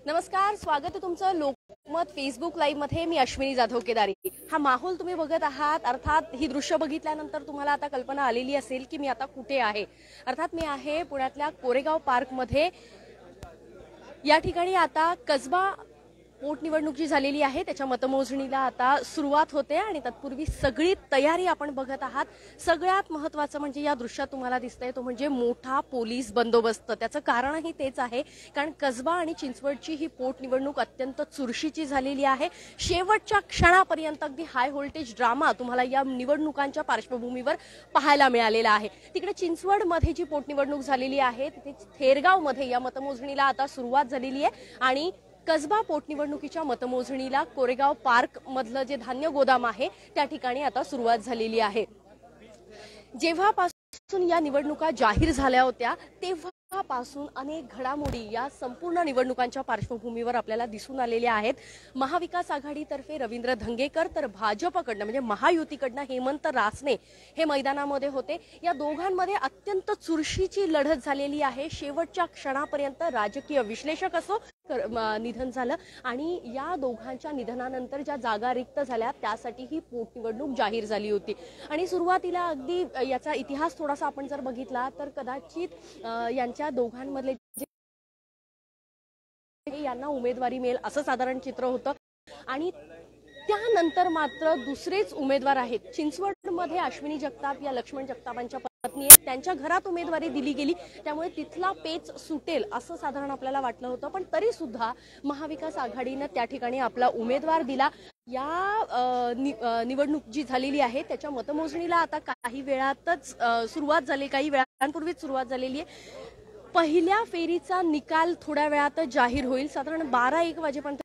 नमस्कार, स्वागत आहे तुमचं लोकमत फेसबुक लाईव्ह मध्ये। मी अश्विनी जाधव केदारी। हा माहोल तुम्ही बघत आहात। अर्थात ही दृश्य बघितल्यानंतर तुम्हाला आता कल्पना आलेली असेल की मी आता कुठे आहे। अर्थात मी आहे पुण्यातल्या कोरेगाव पार्क मध्ये। या ठिकाणी आता कसबा पोटनिवडणूक जी झालेली आहे त्याच्या मतमोजणीला आता सुरुवात होते आणि तत्पूर्वी सगळी तयारी आपण बघत आहात। सगळ्यात महत्त्वाचं म्हणजे या दृश्यात तुम्हाला दिसतंय तो म्हणजे मोठा पोलीस बंदोबस्त। त्याचं कारणही तेच आहे कारण कसबा आणि चिंचवडची ही पोटनिवडणूक अत्यंत चुरशीची झालेली आहे। शेवटच्या क्षणापर्यंत अगदी हाय व्होल्टेज ड्रामा तुम्हाला या निवडणुकांच्या पार्श्वभूमीवर पाहायला मिळालेला आहे। तिकडे चिंचवडमध्ये जी पोटनिवडणूक झालेली आहे तिथे थेरगावमध्ये या मतमोजणीला आता सुरुवात झालेली आहे आणि कसबा पोटनिवडणुकीच्या मतमोजणीला कोरेगाव पार्क मधलं जे धान्य गोदाम आहे त्या ठिकाणी आता सुरुवात झालेली आहे। जेव्हापासून या निवडणुका जाहीर झाल्या होत्या तेव्हापासून अनेक घडामोडी या संपूर्ण निवडणुकांच्या पार्श्वभूमीवर आपल्याला दिसून आलेल्या आहेत। महाविकास आघाडीतर्फे रवींद्र धंगेकर तर भाजपकडनं म्हणजे महायुतीकडनं हेमंत रासने हे मैदानामध्ये होते। या दोघांमध्ये अत्यंत चुरशीची लढत झालेली आहे। शेवटच्या क्षणापर्यंत राजकीय विश्लेषक असो निधन झालं आणि या दोघांच्या निधनानंतर ज्या जागा रिक्त झाल्या त्यासाठी ही पोटनिवडणूक जाहीर झाली होती आणि सुरुवातीला अगदी याचा इतिहास थोडासा आपण जर बघितला तर कदाचित यांच्या दोघांमधले यांना उमेदवारी मिळेल असं साधारण चित्र होतं आणि त्यानंतर मात्र दुसरेच उमेदवार आहेत। चिंचवडमध्ये अश्विनी जगताप या लक्ष्मण जगतापांच्या पत्नी आहेत, त्यांच्या घरात उमेदवारी दिली गेली त्यामुळे तिथला पेच सुटेल असं साधारण आपल्याला वाटलं होतं। पण तरी सुद्धा महाविकास आघाडीने त्या ठिकाणी आपला उमेदवार दिला। या निवडणूक जी झालेली आहे त्याच्या मतमोजणीला आता काही वेळातच सुरुवात झाली, काही वेळांपूर्वीच सुरुवात झालेली आहे। पहिल्या फेरीचा निकाल थोड्या वेळातच जाहीर होईल। साधारण 12-1 वाजेपर्यंत